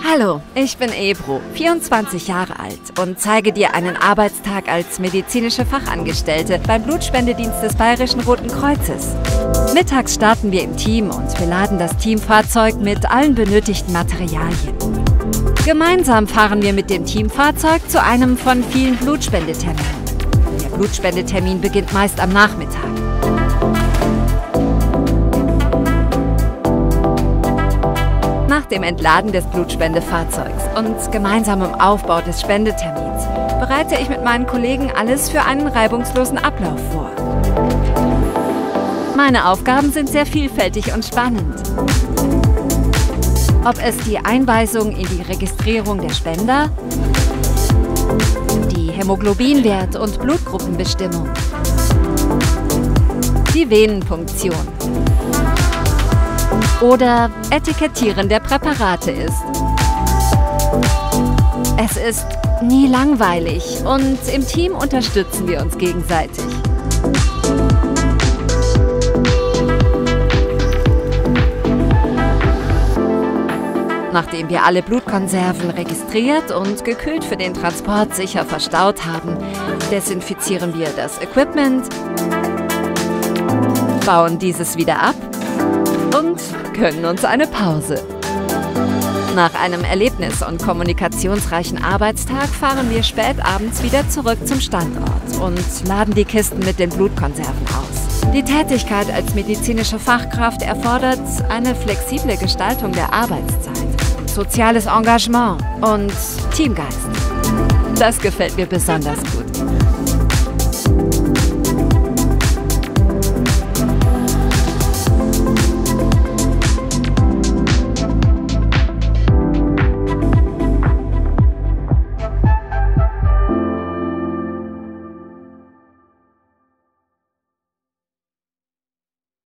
Hallo, ich bin Ebru, 24 Jahre alt und zeige dir einen Arbeitstag als medizinische Fachangestellte beim Blutspendedienst des Bayerischen Roten Kreuzes. Mittags starten wir im Team und beladen das Teamfahrzeug mit allen benötigten Materialien. Gemeinsam fahren wir mit dem Teamfahrzeug zu einem von vielen Blutspendeterminen. Der Blutspendetermin beginnt meist am Nachmittag. Nach dem Entladen des Blutspendefahrzeugs und gemeinsamem Aufbau des Spendetermins bereite ich mit meinen Kollegen alles für einen reibungslosen Ablauf vor. Meine Aufgaben sind sehr vielfältig und spannend. Ob es die Einweisung in die Registrierung der Spender, die Hämoglobinwert- und Blutgruppenbestimmung, die Venenpunktion oder Etikettieren der Präparate ist. Es ist nie langweilig und im Team unterstützen wir uns gegenseitig. Nachdem wir alle Blutkonserven registriert und gekühlt für den Transport sicher verstaut haben, desinfizieren wir das Equipment, bauen dieses wieder ab und gönnen uns eine Pause. Nach einem erlebnis- und kommunikationsreichen Arbeitstag fahren wir spät abends wieder zurück zum Standort und laden die Kisten mit den Blutkonserven aus. Die Tätigkeit als medizinische Fachkraft erfordert eine flexible Gestaltung der Arbeitszeit, soziales Engagement und Teamgeist. Das gefällt mir besonders gut.